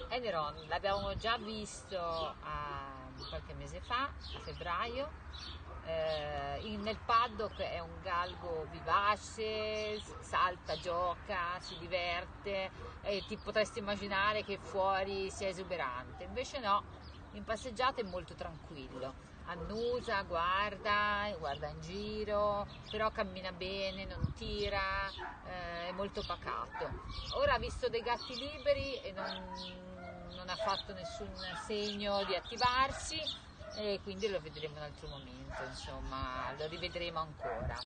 Enderon l'abbiamo già visto qualche mese fa, a febbraio. Nel paddock è un galgo vivace, salta, gioca, si diverte e ti potresti immaginare che fuori sia esuberante, invece no, in passeggiata è molto tranquillo, annusa, guarda in giro, però cammina bene, non tira, è molto pacato. Ora ha visto dei gatti liberi e non ha fatto nessun segno di attivarsi, e quindi lo vedremo in un altro momento, insomma, lo rivedremo ancora.